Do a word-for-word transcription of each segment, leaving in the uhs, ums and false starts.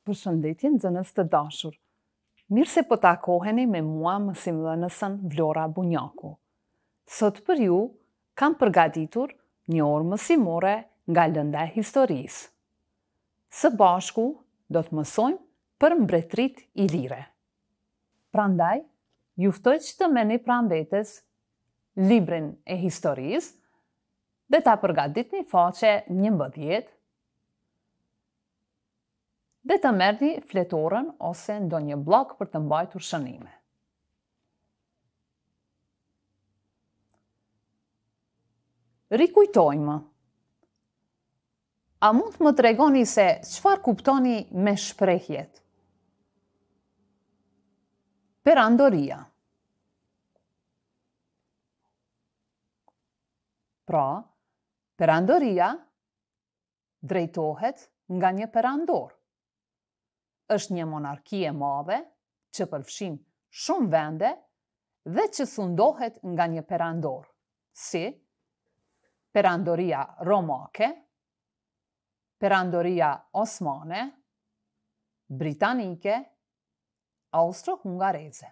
Përshëndetje nxënës të dashur. Mirë se po takoheni me mua mësimdhënësën Vlora Bunjaku. Sot për ju kam përgatitur një orë mësimore nga lënda e historisë. Së bashku do të mësojmë për mbretëritë ilire. Prandaj, ju ftoj që të merrni pranë vetes librin e historisë dhe ta përgatitni faqe njëmbëdhjetë dhe të merrni fletorën ose ndonjë bllok për të mbajtur shënime. Rikujtojmë. A mund të më tregoni se çfarë kuptoni me shprehjet? Perandoria. Pra, perandoria drejtohet nga një perandor. Është një monarki e madhe që përfshin shumë vende dhe që sundohet nga një perandor, si perandoria romake, perandoria osmane, britanike, austro-hungareze.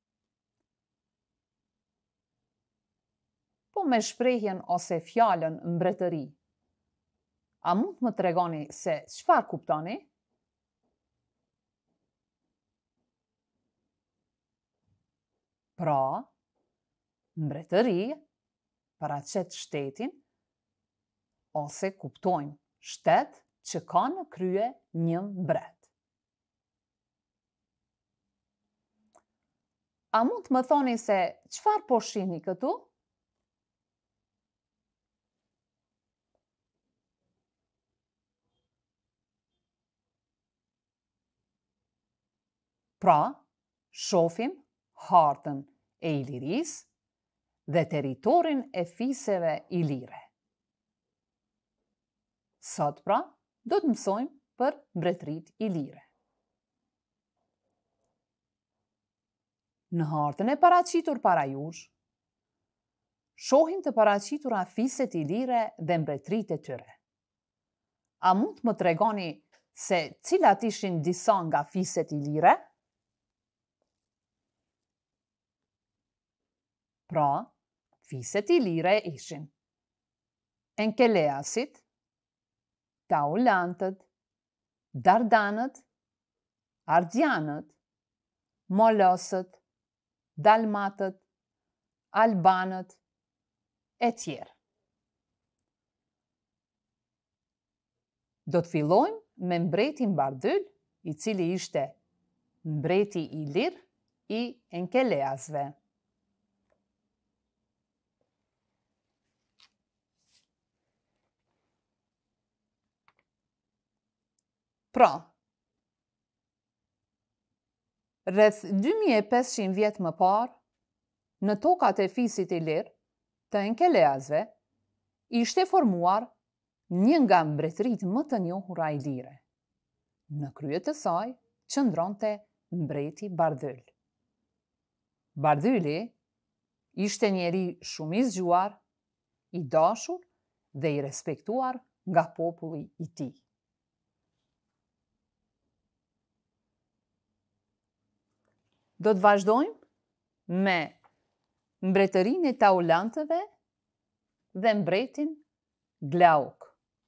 Po me shprehjen ose fjalën mbretëri, a mund të më tregoni se çfarë kuptoni? Pra, mbretëri paraqet shtetin ose kuptojmë shtet që ka në krye një mbret. A mund të më thoni se çfarë po shihni këtu? Pra, shohim hartën e Ilirisë dhe territorin e fiseve ilire. Sot pra, do të mësojmë për mbretëritë ilire. Në hartën e paraqitur para jush, shohim të paraqitura fiset ilire dhe mbretëritë e tyre. A mund të më tregoni se cilat ishin disa nga fiset ilire? Pra, fiset ilire ishin Enkeleasit, Taulantët, Dardanët, Ardianët, Molosët, Dalmatët, Albanët, e tjerë. Do të fillojmë me mbretin Bardyl, i cili ishte mbreti ilir i Enkeleasve. Pra, rreth dy mijë e pesëqind vjet më parë, në tokat e fisit ilir të Enkeleasve, ishte formuar një nga mbretëritë më të njohura ilire. Në krye të saj qëndronte mbreti Bardyl. Bardyli ishte njeri shumë i zgjuar, i dashur dhe i respektuar nga populli i tij. Do të vazhdojmë me mbretërinë e Taulantëve dhe mbretin Glauk.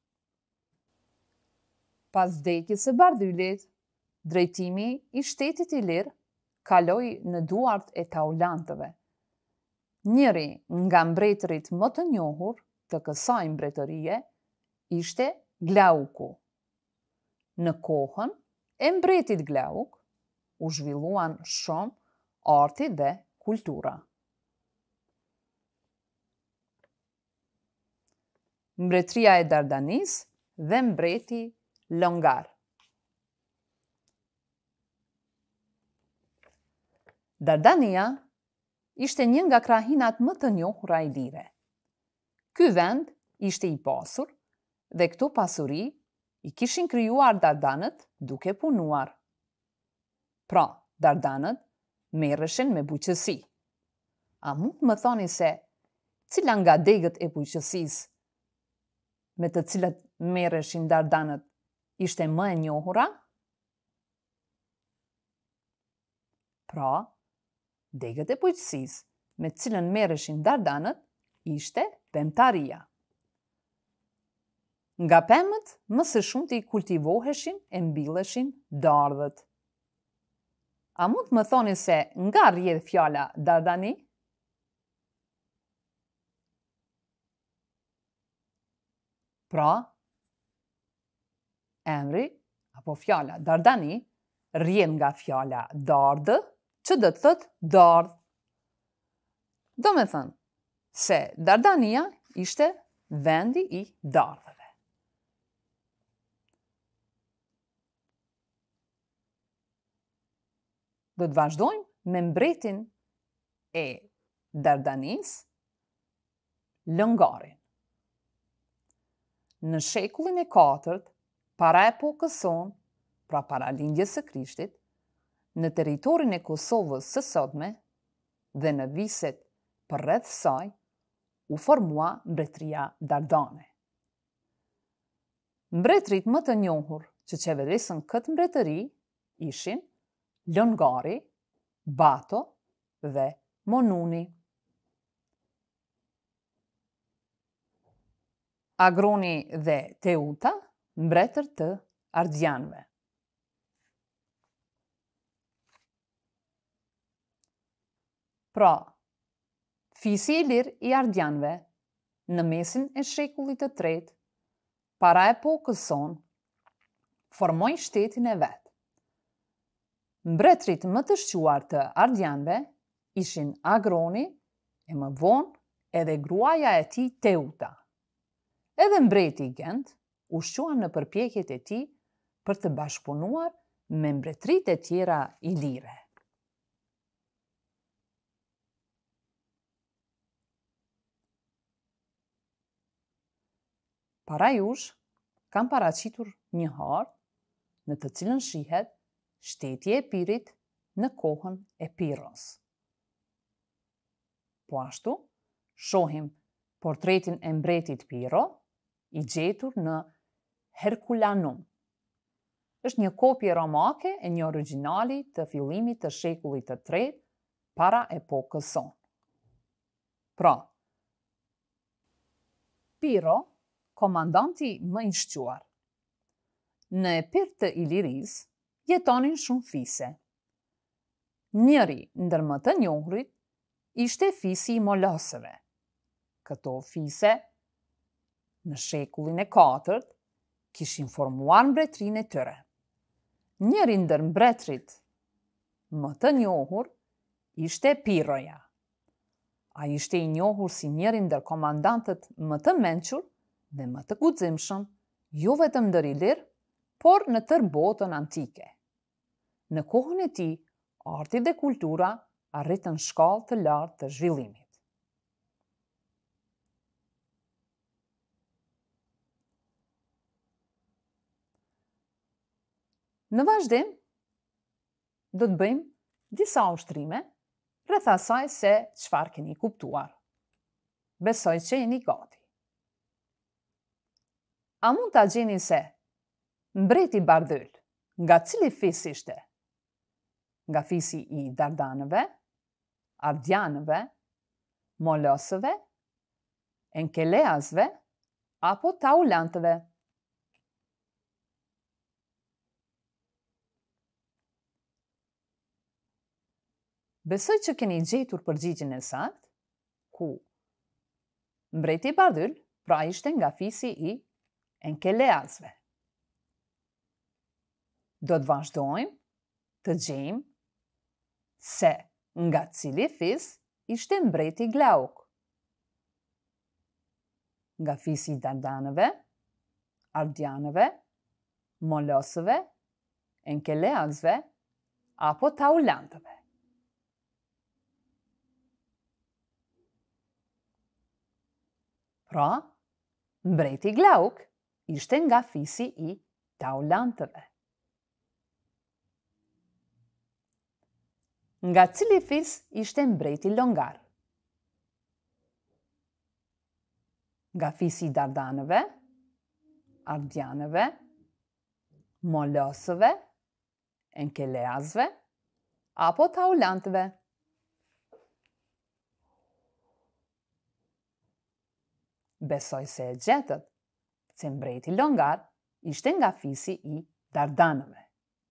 Pas vdekjes së Bardylit, drejtimi i shtetit ilir kaloi në duart e Taulantëve. Njëri nga mbretërit më të njohur të kësaj mbretërie ishte Glauku. Në kohën e mbretit Glauk, u zhvilluan shumë arti dhe kultura. Mbretëria e Dardanisë dhe mbreti Longar. Dardania ishte një nga krahinat më të njohura ilire. Ky vend ishte i pasur dhe këto pasuri i kishin krijuar Dardanët duke punuar. Pra, Dardanët merreshin me bujqësi. A mund të më thoni se cila nga degët e bujqësisë me të cilat merreshin Dardanët ishte më e njohura? Pra, degët e bujqësisë, me cilën merreshin Dardanët, ishte pemtaria. Nga pemët, më së shumti kultivoheshin e mbilleshin dardhët. A mund të më thoni se nga rrjedh fjala Dardani? Pra, emri apo fjala Dardani rrjedh nga fjala dardë, që do të thotë dardhë. Do me thënë se Dardania ishte vendi i dardhëve. Do të vazhdojmë me mbretin e Dardanisë, Lëngarin. Në shekullin e katërt, para epokës sonë, pra para lindjes së Krishtit, në territorin e Kosovës së sotme dhe në viset përreth saj, u formua mbretëria Dardane. Mbretërit më të njohur që qeverisën këtë mbretëri ishin Lëngari, Bato dhe Monuni. Agroni dhe Teuta, mbretër të Ardianëve. Pra, fisi i lirë i Ardianëve në mesin e shekullit të tretë, para epokës sonë, formoi shtetin e vet. Mbretërit më të shquar të Ardianëve ishin Agroni e më vonë edhe gruaja e tij Teuta. Edhe mbreti Gent u shqua në përpjekjet e tij për të bashkëpunuar me mbretëritë e tjera ilire. Para jush, kam paraqitur një hartë në të cilën shihet shteti i Epirit në kohën e Pirros. Po ashtu, shohim portretin e mbretit Piro, i gjetur në Herkulanum. Është një kopje romake e një origjinali të fillimit të shekullit të tretë para epokës sonë. Pra, Piro, komandanti më i shquar. Në Epir të Ilirisë jetonin shumë fise. Njëri ndër më të njohurit ishte fisi i Molosëve. Këto fise, në shekullin e katërt, kishin formuar mbretërinë e tyre. Njëri ndër mbretërit më të njohur ishte Piroja. Ai ishte i njohur si njëri ndër komandantët më të mençur dhe më të guximshëm, jo vetëm ndër Ilir, por në tërë botën antike. Në kohën e tij, arti dhe kultura arritën shkallë të lartë të zhvillimit. Në vazhdim, do të bëjmë disa ushtrime rreth asaj se çfarë keni kuptuar. Besoj që jeni gati. A mund ta gjeni se mbreti Bardhyl nga cili fis ishte? Nga fisi i Dardanëve, Ardianëve, Molosëve, Enkeleasve apo Taulantëve? Besoj që keni gjetur përgjigjen e saktë, ku mbreti Bardhyl pra ishte nga fisi i Enkeleasve. Do të vazhdojmë të gjejmë se nga cili fis ishte mbreti Glauk. Nga fisi i Dardanëve, Ardianëve, Molosëve, Enkeleasve apo Taulantëve. Pra, mbreti Glauk ishte nga fisi i Taulantëve. Nga cili fis ishte mbreti Longar? Nga fisi i Dardanëve, Ardianëve, Molosëve, Enkeleasve apo taulantëve. Besoj se e gjetët, se mbreti Longar ishte nga fisi i Dardanëve.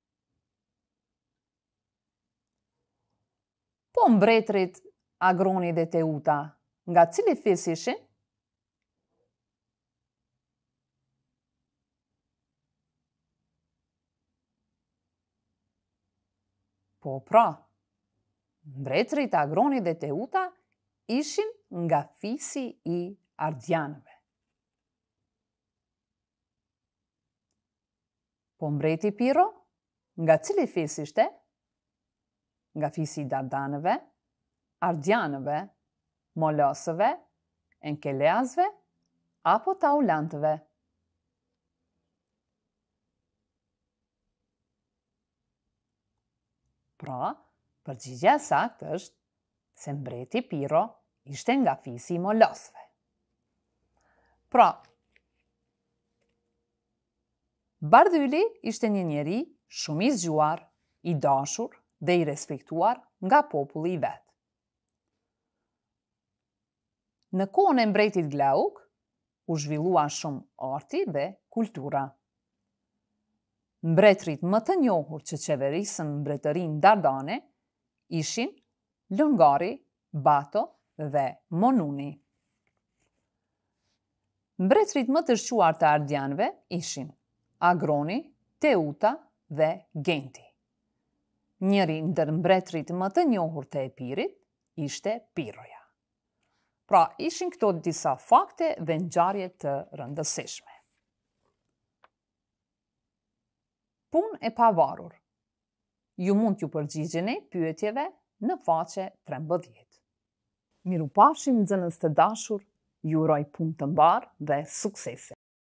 Po mbretërit Agroni dhe Teuta, nga cili fis ishin? Po pra, mbretërit Agroni dhe Teuta ishin nga fisi i Ardianëve. Po mbreti Piro, nga cili fis ishte? Nga fisi i Dardanëve, Ardianëve, Molosëve, Enkeleasve, apo Taulantëve. Pra, përgjigjja e saktë është se mbreti Piro ishte nga fisi i Molosëve. Pra, Bardhyli ishte një njeri shumë i zgjuar, i dashur dhe i respektuar nga populli i vet. Në kohën e mbretit Glauk, u zhvillua shumë arti dhe kultura. Mbretërit më të njohur që qeverisën mbretërinë Dardane ishin Longari, Bato dhe Monuni. Mbretërit më të shquar të Ardianëve ishin Agroni, Teuta dhe Genti. Njëri ndër mbretërit më të njohur të Epirit ishte Piroja. Pra, ishin këto disa fakte dhe ngjarje të rëndësishme. Punë e pavarur. Ju mund t'ju përgjigjeni pyetjeve në faqe trembëdhjetë. Mirupafshim nxënës të dashur, ju uroj punë të mbarë dhe suksese.